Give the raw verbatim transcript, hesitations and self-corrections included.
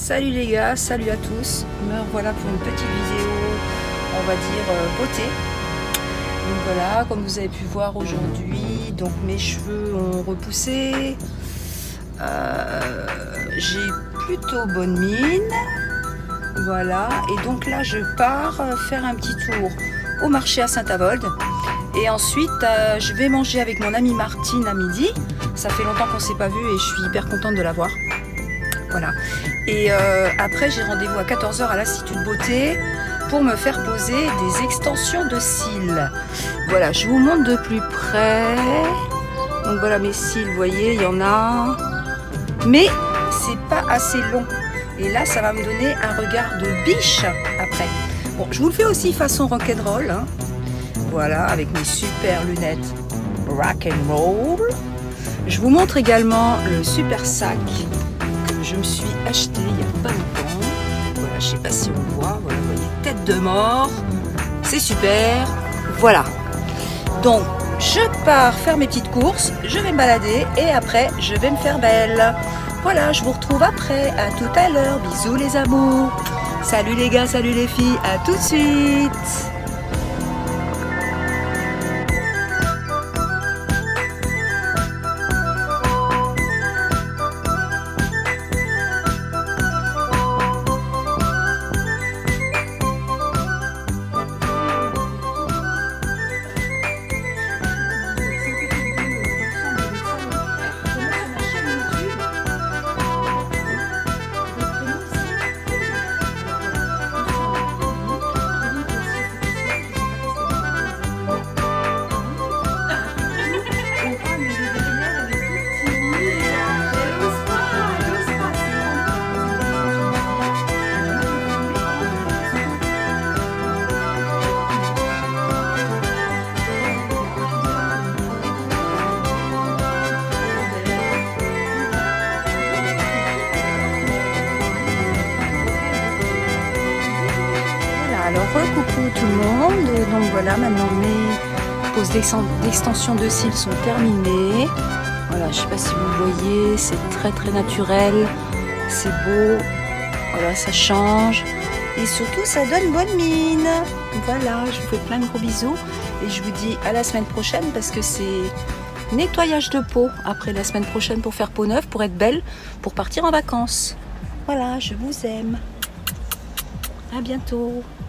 Salut les gars, salut à tous. Me revoilà pour une petite vidéo, on va dire euh, beauté. Donc voilà, comme vous avez pu voir aujourd'hui, donc mes cheveux ont repoussé. Euh, J'ai plutôt bonne mine. Voilà, et donc là je pars faire un petit tour au marché à Saint-Avold. Et ensuite, euh, je vais manger avec mon amie Martine à midi. Ça fait longtemps qu'on ne s'est pas vu et je suis hyper contente de la voir. Voilà. Et euh, après, j'ai rendez-vous à quatorze heures à l'Institut de Beauté pour me faire poser des extensions de cils. Voilà, je vous montre de plus près. Donc voilà mes cils, vous voyez, il y en a. Mais c'est pas assez long. Et là, ça va me donner un regard de biche après. Bon, je vous le fais aussi façon rock'n'roll. Hein. Voilà, avec mes super lunettes rock'n'roll. Je vous montre également le super sac que je me suis acheté il n'y a pas longtemps. Voilà, je sais pas si on voit. Voilà, vous voyez, tête de mort. C'est super. Voilà. Donc, je pars faire mes petites courses. Je vais me balader et après, je vais me faire belle. Voilà, je vous retrouve après. À tout à l'heure. Bisous les amours. Salut les gars, salut les filles. À tout de suite. Alors recoucou tout le monde, donc voilà, maintenant mes poses d'extension de cils sont terminées. Voilà, je sais pas si vous voyez, c'est très très naturel, c'est beau, voilà, ça change et surtout ça donne bonne mine. Voilà, je vous fais plein de gros bisous et je vous dis à la semaine prochaine parce que c'est nettoyage de peau après la semaine prochaine pour faire peau neuve, pour être belle, pour partir en vacances. Voilà, je vous aime. À bientôt.